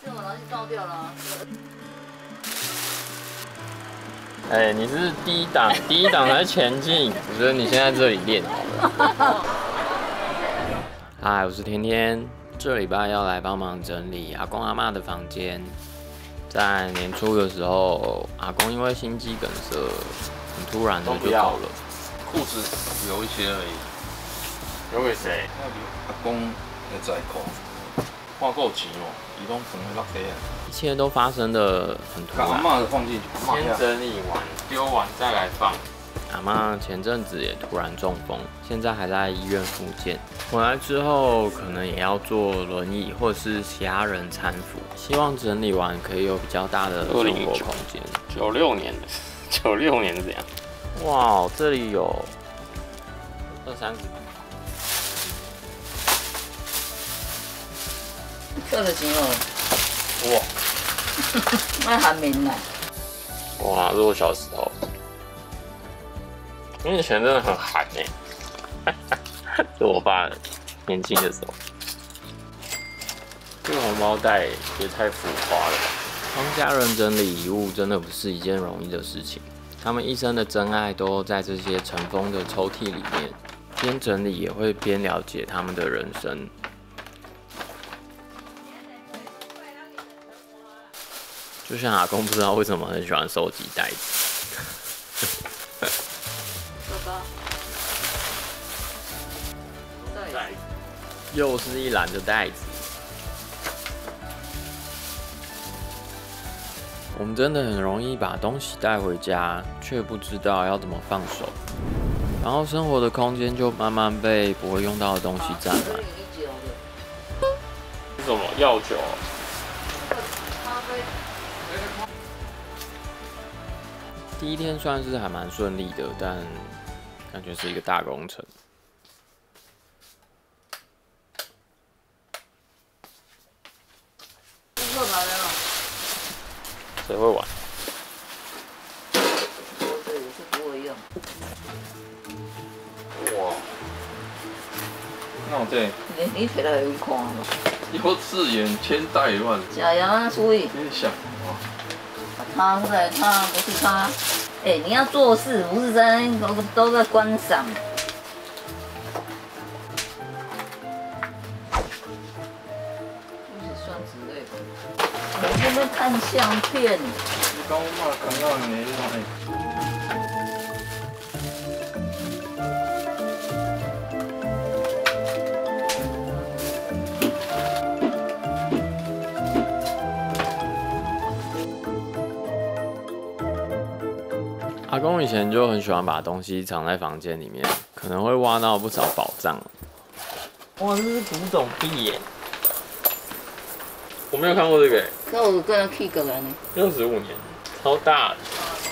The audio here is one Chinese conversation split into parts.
这我拿去倒掉了、啊。 哎，你是第一档才前进，我觉得你先在这里练好了。嗨，我是天天，这礼拜要来帮忙整理阿公阿嬷的房间。在年初的时候，阿公因为心肌梗塞，很突然的就走了。 裤子留一些而已。 留给谁？ 阿公的在裤，花够钱哦，伊拢放喺落地啊。 一切都发生的很突然。 阿嬷的放进去， 先整理完，丢完再来放。阿嬷前阵子也突然中风，现在还在医院复健。回来之后可能也要坐轮椅或是其他人搀扶。希望整理完可以有比较大的生活空间。 96年的，96年是这样。 哇，这里有20-30。 这个钱哦。哇，卖寒棉啦。 哇，这是我小时候。因为以前真的很寒哎，是我爸年轻的时候。这个红包袋也太浮夸了吧！帮家人整理遗物真的不是一件容易的事情，他们一生的真爱都在这些尘封的抽屉里面，边整理也会边了解他们的人生。就像阿公不知道为什么很喜欢收集袋子。又是一篮的袋子。我们真的很容易把东西带回家，却不知道要怎么放手，然后生活的空间就慢慢被不会用到的东西占满。 是什么药酒？ 第一天算是还蛮顺利的，但感觉是一个大工程。谁会玩？ 对，我是不会用。 哇，那我这你摕来有看吗？ 幼稚园千代万。 假牙啊，注意。 真想哇！ 他在他不是他。哎，你要做事，不是在都在观赏。我这边看相片。 你讲我看到你那种阿公以前就很喜欢把东西藏在房间里面，可能会挖到不少宝藏。哇，这是古董币耶！我没有看过这个耶。 那我跟他去过来呢。 65年，超大的。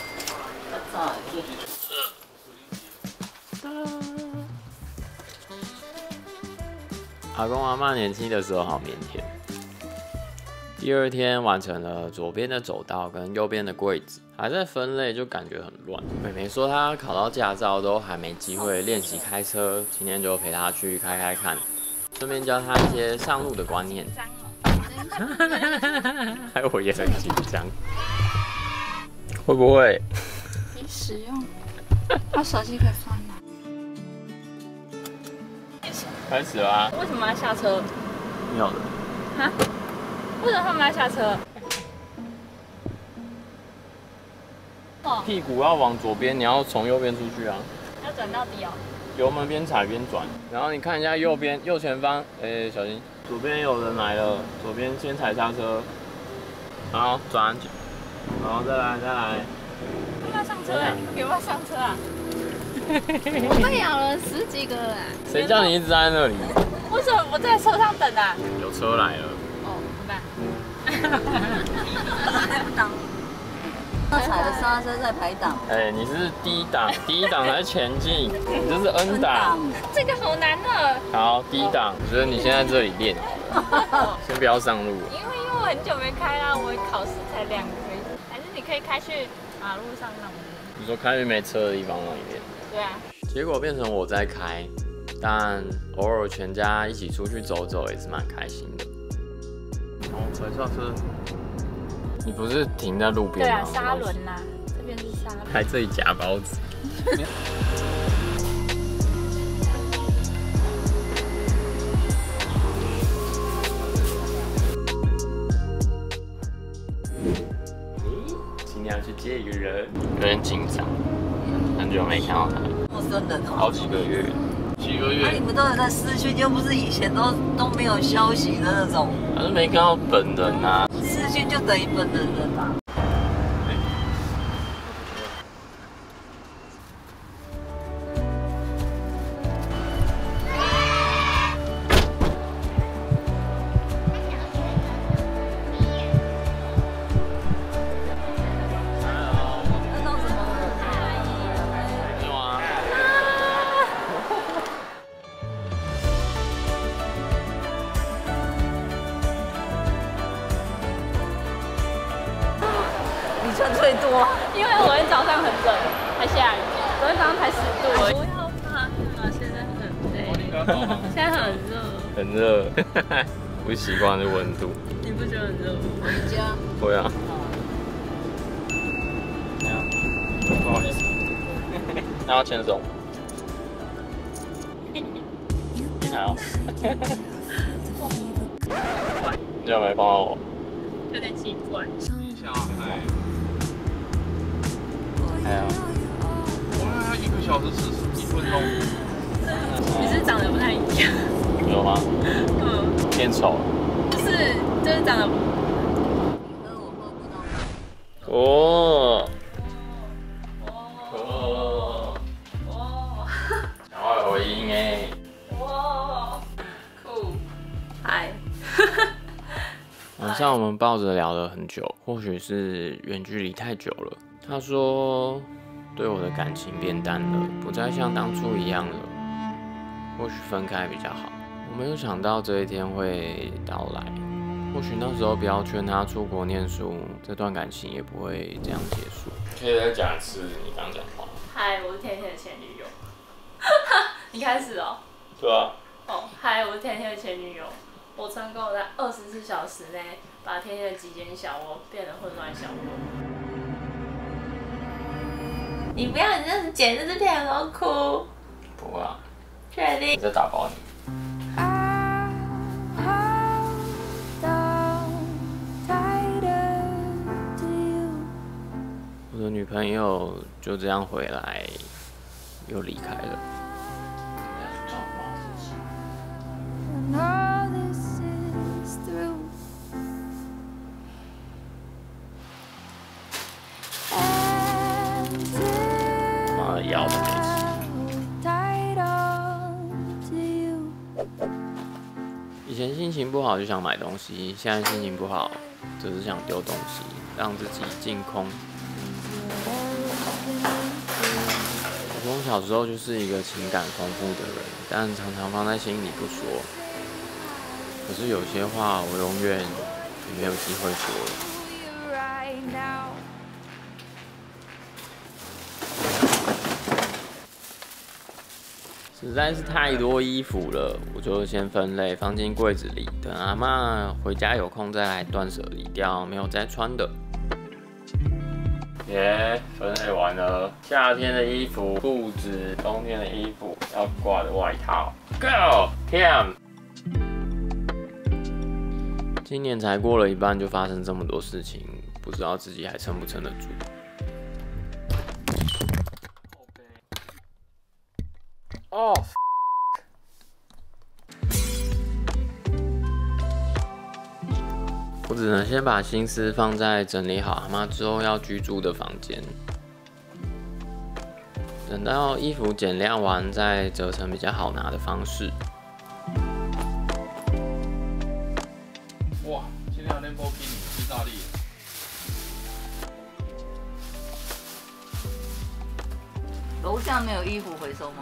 阿公阿嬷年轻的时候好腼腆。第二天完成了左边的走道跟右边的柜子，还在分类就感觉很乱。妹妹说她考到驾照都还没机会练习开车，今天就陪她去开看，顺便教她一些上路的观念。害我也很紧张，会不会？ 可以使用，我手机可以放哪？ 开始啦！ 为什么要下车？ 妙的。 哈？为什么他们要下车？ 屁股要往左边，你要从右边出去啊！ 要转到底哦。 油门边踩边转，然后你看一下右边右前方，小心，左边有人来了，左边先踩刹车，然后转，然后再来。 要不要上车哎？你要不要上车啊？我被咬了10几个了。 谁叫你一直在那里？ 为什么我在车上等啊？ 有车来了。 哦，怎么办？ 他踩了刹车在排档。 哎，你是第一档才前进，你这是 N 档。 这个好难的。 好，第一档，我觉得你先在这里练好了，先不要上路。 因为我很久没开啦，我考试才2个月，还是你可以开去马路上那种。 你说开去没车的地方那里面。 对啊。 结果变成我在开，但偶尔全家一起出去走走也是蛮开心的。 哦，踩刹车。 你不是停在路边吗？ 对啊，沙轮呐，这边是沙轮。 还这里夹包子。今天要去接一个人，有点紧张，很久没看到他， 陌生人哦。 好几个月。 几个那、你们都有在视讯，又不是以前都没有消息的那种。 还是没看到本人啊。 视讯就等于本人了吧？那弄什么？ 没有啊。 你穿最多。 因为昨天早上很冷，还下雨，昨天早上才10度而已。 不要怕，现在很累， 现在很热， 很热，不习惯这温度。 你不觉得很热吗？ 回家。 会啊。不好意思，那要牵手。好。你有没有碰到我？ 有点奇怪。 你下海， 还有， 哇，1个小时41分钟。 你是长得不太一样。 有吗？ 嗯， 变丑了。 就是长得。 哦。哦。 哦。 讲话有回音哎。 哇，酷。嗨。 晚上我们抱着聊了很久，或许是远距离太久了。他说，对我的感情变淡了，不再像当初一样了。或许分开比较好。我没有想到这一天会到来。或许那时候不要劝他出国念书，这段感情也不会这样结束。可以再讲一次你刚讲话。 嗨，我是甜甜的前女友。你开始哦。 对啊。 哦，嗨，我是甜甜的前女友。我成功在24小时内把甜甜的极简小窝变成混乱小窝。你不要，你这样子剪这支片然后哭。 不会啊。 确定？ 你在打包你。我的女朋友就这样回来，又离开了。妈的，腰都没吃。以前心情不好就想买东西，现在心情不好，只是想丢东西，让自己净空。我从小时候就是一个情感丰富的人，但常常放在心里不说。可是有些话我永远也没有机会说了。实在是太多衣服了，我就先分类放进柜子里，等阿嬷回家有空再来断舍离掉没有再穿的。耶，分类完了，夏天的衣服、裤子，冬天的衣服，要挂的外套。Go Cam！ 今年才过了一半就发生这么多事情，不知道自己还撑不撑得住。哦，我只能先把心思放在整理好阿嬷之后要居住的房间，等到衣服减量完再折成比较好拿的方式。 哇，今天兰博基尼，意大利。 楼下没有衣服回收吗？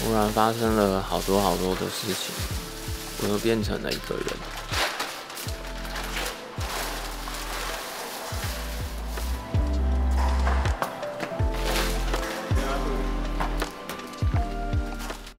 突然发生了好多的事情，我又变成了一个人。